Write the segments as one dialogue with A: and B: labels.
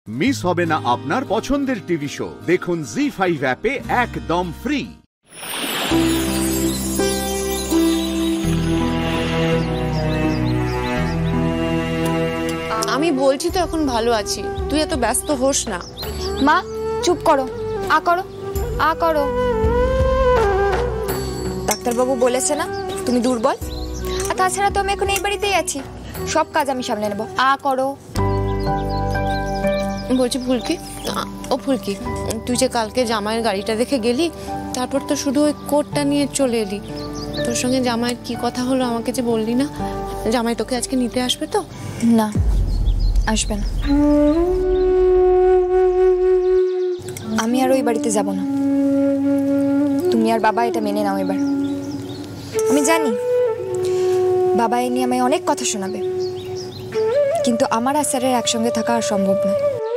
A: Miss হবে না আপনার পছন্দের টিভি শো। দেখুন জি5 অ্যাপে একদম ফ্রি।
B: আমি বলছি তো এখন ভালো আছি, তুই এত ব্যস্ত হোস না।
C: মা চুপ করো, আ করো, আ করো। ডাক্তারবাবু বলেছে না তুমি দুর্বল, আর তাছাড়া তো আমি এখন এই বাড়িতেই আছি, সব কাজ আমি সামলে নেব। আ করো।
B: বলছি ফুলকি, ও ফুলকি, তুই যে কালকে জামাইয়ের গাড়িটা দেখে গেলি, তারপর তো শুধু ওই কোটটা নিয়ে চলে এলি। তোর সঙ্গে জামাইয়ের কি কথা হলো আমাকে যে বললি না? জামাই তোকে আজকে নিতে আসবে তো?
C: না, আসবে না। আমি আর ওই বাড়িতে যাব না। তুমি আর বাবা এটা মেনে নাও এবার। আমি জানি বাবা এ নিয়ে আমায় অনেক কথা শোনাবে, কিন্তু আমার আর স্যারের একসঙ্গে থাকা আর সম্ভব নয়।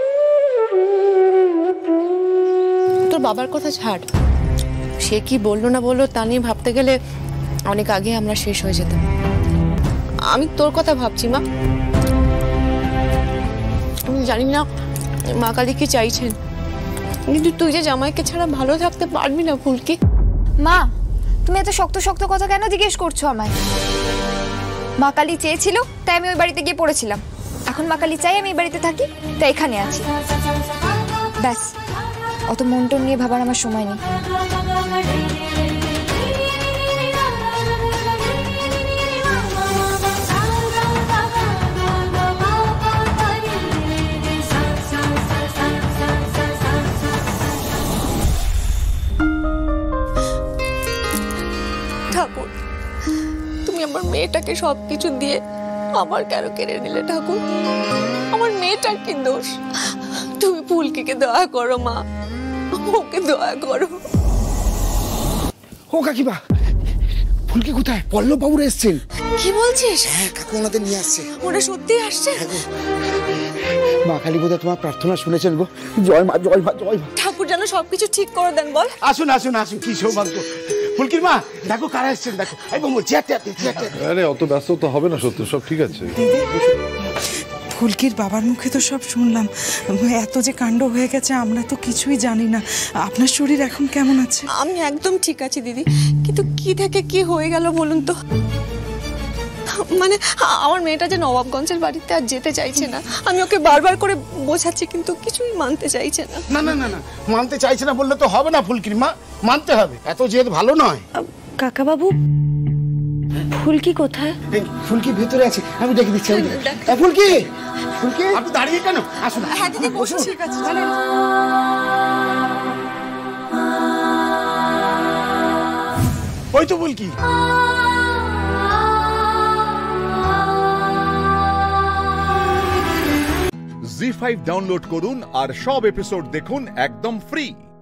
B: তোর বাবার কথা ছাড়, সে কি বললো না বললো তা নিয়ে ভাবতে গেলে অনেক আগে আমরা শেষ হয়ে যেতাম। আমি তোর কথা ভাবছি মা। আমি জানি না মা কালী কি চাইছেন, কিন্তু তুই যে জামাইকে ছাড়া ভালো থাকতে পারবি না ফুলকি।
C: মা তুমি এত শক্ত শক্ত কথা কেন জিজ্ঞেস করছো আমায়? মা কালী চেয়েছিল তাই আমি ওই বাড়িতে গিয়ে পড়েছিলাম, এখন মা কালী চাই আমি এই বাড়িতে থাকি তাই এখানে আছি। ব্যাস, অত মনটন নিয়ে ভাবার আমার সময় নেই।
B: ঠাকুর, তুমি আমার মেয়েটাকে সবকিছু দিয়ে আমার কেন কেড়ে নিলে ঠাকুর? আমার মেয়েটার কি দোষ? তুমি ফুলকিকে দয়া করো মা, ওকে দয়া করো।
D: ও কাকিমা, ফুলকি কোথায়? পল্লব বাবুরা এসছেন।
B: কি বলছিস?
D: হ্যাঁ কাকু ওনাদের নিয়ে আসছে।
B: ওরা সত্যি আসছে?
D: মা কালী বোধহয় তোমার প্রার্থনা শুনেছেন গো। জয় মা, জয় মা, জয় মা।
B: ঠাকুর যেন সবকিছু ঠিক করে দেন বল।
D: আসুন আসুন আসুন, কি সৌভাগ্য। ফুলকির মা দেখো কারা এসছেন, দেখো। এই বলবো চেয়ারটা।
E: আরে অত ব্যস্ত তো হবে না, সত্য সব ঠিক আছে।
F: ফুলকির বাবার মুখে তো সব শুনলাম, এত যে কাণ্ড হয়ে গেছে আমরা তো কিছুই জানি না। আপনার শরীর এখন কেমন আছে?
B: আমি একদম ঠিক আছি দিদি, কিন্তু কি থেকে কি হয়ে গেল বলুন তো? মানে আমার মেয়েটা যে নবাবগঞ্জের বাড়িতে আর যেতে চাইছে না, আমি ওকে বারবার করে বোঝাচ্ছি কিন্তু কিছুই মানতে চাইছে না।
D: না না না না, মানতে চাইছে না বললে তো হবে না ফুলকির মা, মানতে হবে। এত জেদ ভালো নয়।
C: কাকাবাবু, ফুলকি কোথায়?
D: ফুলকি ভেতরে আছে, আমি ডেকে দিচ্ছি। ফুলকি, ফুলকি আপনি দাঁড়িয়ে কেন? আসুন।
F: হ্যাঁ দিদি বসুন। ঠিক আছে।
D: ওই তো ফুলকি।
A: জি5 ডাউনলোড করুন আর সব এপিসোড দেখুন একদম ফ্রি।